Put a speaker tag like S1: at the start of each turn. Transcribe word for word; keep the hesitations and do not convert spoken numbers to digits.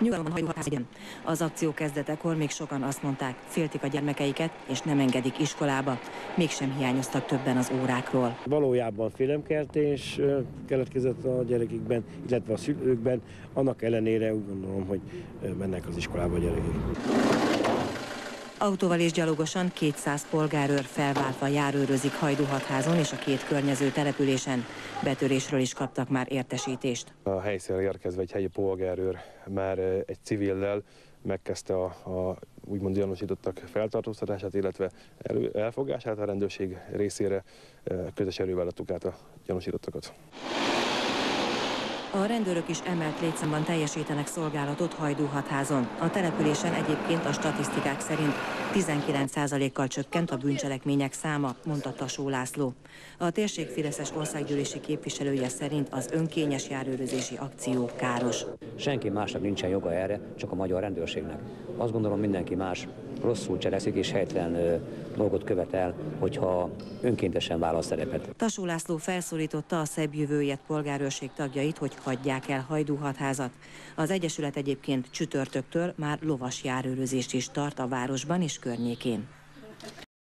S1: Nyugalom hajóhatház idén. Az akció kezdetekor még sokan azt mondták, féltik a gyermekeiket, és nem engedik iskolába. Mégsem hiányoztak többen az órákról.
S2: Valójában félelemkeltés keletkezett a gyerekekben, illetve a szülőkben. Annak ellenére úgy gondolom, hogy mennek az iskolába a gyerekek.
S1: Autóval és gyalogosan kétszáz polgárőr felváltva járőrözik Hajdúhatházon és a két környező településen. Betörésről is kaptak már értesítést.
S3: A helyszínre érkezve egy helyi polgárőr már egy civillel megkezdte a, a úgymond gyanúsítottak feltartóztatását, illetve elő, elfogását a rendőrség részére. Közös erővel adtuk át a gyanúsítottakat.
S1: A rendőrök is emelt létszámban teljesítenek szolgálatot Hajdúhatházon. A településen egyébként a statisztikák szerint tizenkilenc százalékkal csökkent a bűncselekmények száma, mondta Tasó László. A térség fideszes országgyűlési képviselője szerint az önkényes járőrözési akció káros.
S4: Senki másnak nincsen joga erre, csak a magyar rendőrségnek. Azt gondolom, mindenki más rosszul cselekszik és helytelen ö, dolgot követel, hogyha önkéntesen vállal szerepet.
S1: Tasó László felszólította a Szebb Jövőért polgárőrség tagjait, hogy hagyják el Hajdúhatházat. Az egyesület egyébként csütörtöktől már lovas járőrözést is tart a városban és környékén.